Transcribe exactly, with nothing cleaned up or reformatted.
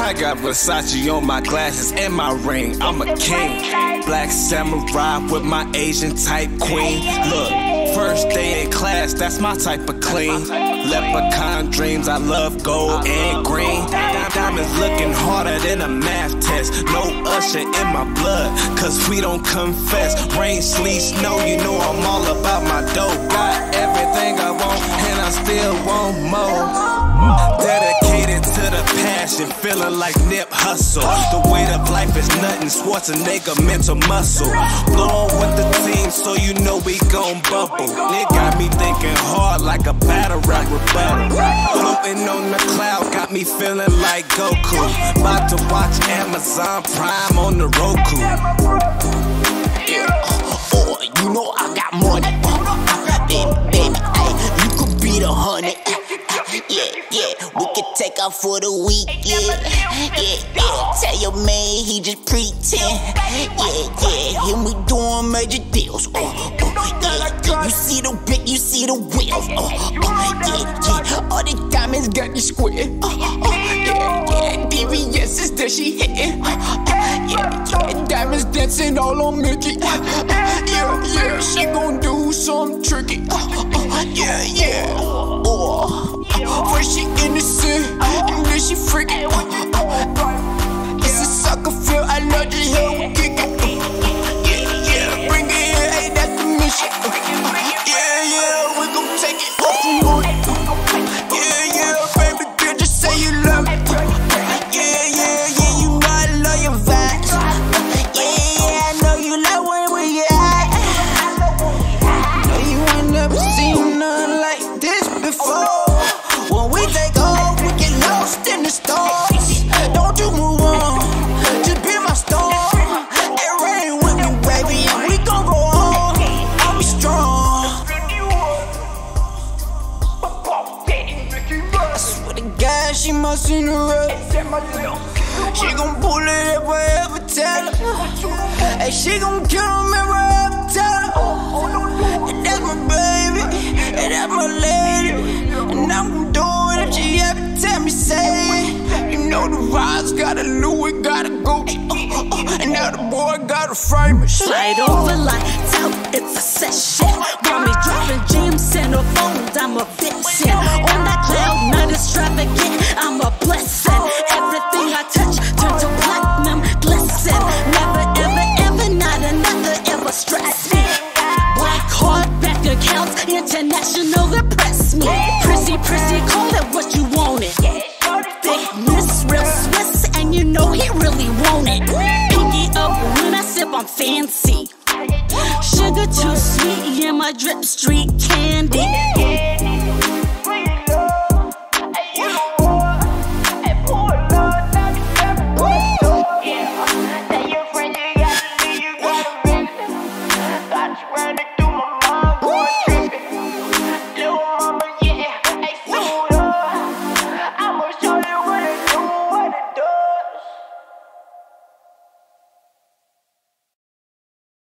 I got Versace on my glasses and my ring. I'm a king. Black samurai with my Asian type queen. Look, first day in class, that's my type of clean. Leprechaun dreams, I love gold and green. Diamonds looking harder than a math test. No Usher in my blood, cause we don't confess. Rain, sleet, snow, you know I'm all about my dough. Got everything I want, and I still want more. Dedicated to the passion, feeling like Nip Hustle. The weight of life is nothing, Schwarzenegger mental muscle. Blowing with the team, so you know we gon' bubble. It got me thinking hard like a battle rap rebuttal. Floating on the cloud, got me feeling like Goku. About to watch Amazon Prime on the Roku. Yeah, oh, you know I got money. Uh, baby, baby, ay, you could be the honey. Yeah, yeah, we could take off for the week, yeah, yeah, yeah. Tell your man he just pretend, yeah, yeah. And we doing major deals, oh, oh, yeah, yeah. You see the big, you see the wheels, oh, oh, yeah, yeah. All the diamonds got you square, oh, oh, yeah, yeah. D V S is that she hitting, oh, oh, yeah, yeah. Diamonds dancing all on Mickey, oh, yeah, yeah. She gon' do something tricky, oh, oh, yeah, yeah. Oh. First she innocent, and then she freaking. It's a sucker feel, I love the hell we kick it. Yeah, yeah, bring it here, hey, that's the mission. Yeah, yeah, we gon' take it off and on. Yeah, yeah, baby girl, just say you love me. Yeah, yeah, yeah, you know I love your vibes. Yeah, yeah, I know you love when we at. No, you ain't never seen nothing like this before. When we take off, we get lost in the stars. Don't you move on, just be my star. It rain with me, baby, and we gon' go on. I'll be strong. I swear to God, she my Cinderella. She gon' pull it if I ever tell her. Hey, she gon' kill him if I ever tell her. And that's my baby, and that's my lady. And I'm doing it if she ever tell me, say it. You know the rides got a Louis, gotta go. Uh, uh, and now the boy gotta frame it. Slide over like tout, it's a session. Got me dropping gems in her phones, I'm a vixen. On that cloud, not extravagant, I'm a blessing. Everything I touch turn to platinum, glisten. Never, ever, ever, not another ever stress me. Black heart, bank accounts, international impress me. Prissy, prissy, call it what you want it. Thickness, real Swiss, and you know he really want it. Pinky up when I sip, I'm fancy. Sugar too sweet, yeah, my drip street candy.